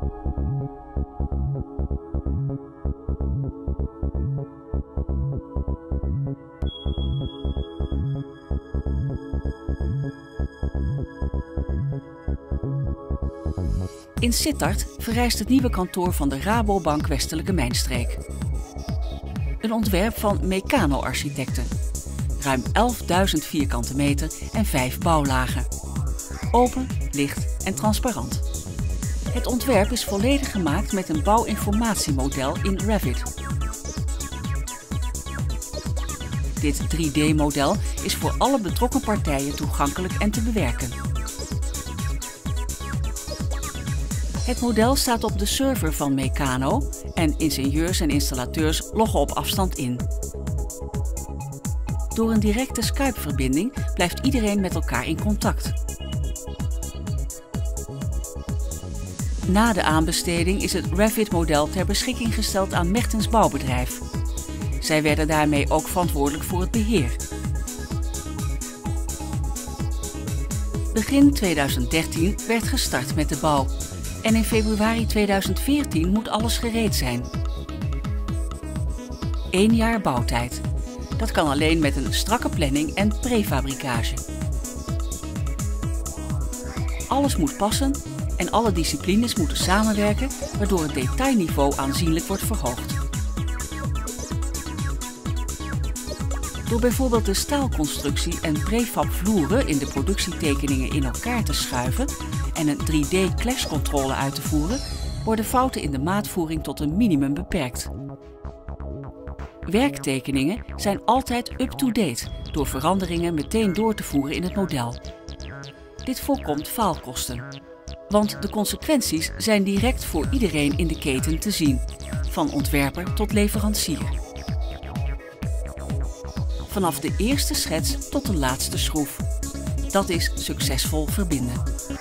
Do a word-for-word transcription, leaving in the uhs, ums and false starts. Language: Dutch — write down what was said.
In Sittard verrijst het nieuwe kantoor van de Rabobank Westelijke Mijnstreek. Een ontwerp van Mecanoo Architecten. Ruim elfduizend vierkante meter en vijf bouwlagen. Open, licht en transparant. Het ontwerp is volledig gemaakt met een bouwinformatiemodel in Revit. Dit drie D model is voor alle betrokken partijen toegankelijk en te bewerken. Het model staat op de server van Mecanoo en ingenieurs en installateurs loggen op afstand in. Door een directe Skype-verbinding blijft iedereen met elkaar in contact. Na de aanbesteding is het Revit-model ter beschikking gesteld aan Mechtens Bouwbedrijf. Zij werden daarmee ook verantwoordelijk voor het beheer. Begin tweeduizend dertien werd gestart met de bouw. En in februari tweeduizend veertien moet alles gereed zijn. Eén jaar bouwtijd. Dat kan alleen met een strakke planning en prefabricage. Alles moet passen en alle disciplines moeten samenwerken, waardoor het detailniveau aanzienlijk wordt verhoogd. Door bijvoorbeeld de staalconstructie en prefab vloeren in de productietekeningen in elkaar te schuiven en een drie D clashcontrole uit te voeren, worden fouten in de maatvoering tot een minimum beperkt. Werktekeningen zijn altijd up-to-date door veranderingen meteen door te voeren in het model. Dit voorkomt faalkosten, want de consequenties zijn direct voor iedereen in de keten te zien, van ontwerper tot leverancier. Vanaf de eerste schets tot de laatste schroef. Dat is succesvol verbinden.